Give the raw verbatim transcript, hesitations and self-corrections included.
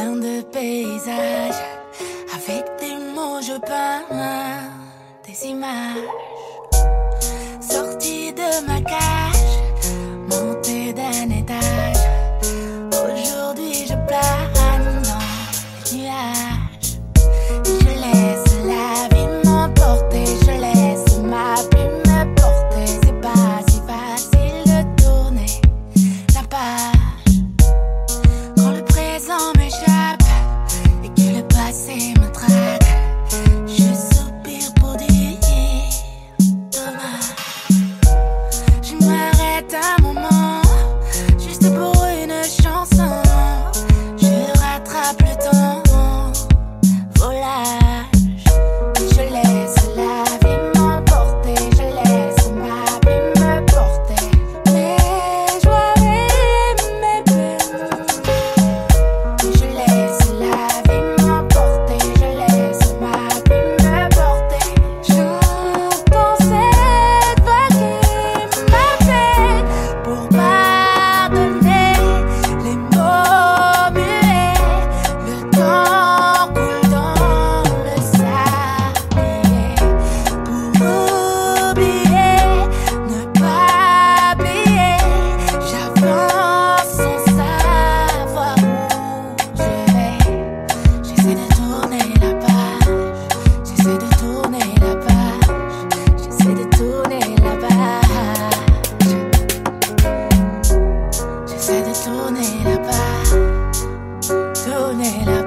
plein de paysages. Avec des mots je peins des images. Sortie de ma cage, montée d'un étage. Aujourd'hui je plane dans les nuages. Je laisse la vie m'emporter, je laisse ma plume me porter. C'est pas si facile de tourner la page quand le présent m'échappe et que le passé me traque. Je soupire pour dire dommage. Je m'arrête un moment juste pour une chanson. Je rattrape le temps, volage. Je laisse la vie m'emporter, je laisse ma plume me porter. Mes joies et mes peines. Je laisse la vie m'emporter, je laisse ma plume me porter. J'entends cette vague qui m'appelle pour pardonner les mots muets. Le temps coule dans le sablier. Pour oublier, ne pas plier. J'avance sans savoir où je vais. J'essaie de tourner la page. J'essaie de tourner la page. J'essaie de tourner la page. J'essaie de tourner la page. Tourner la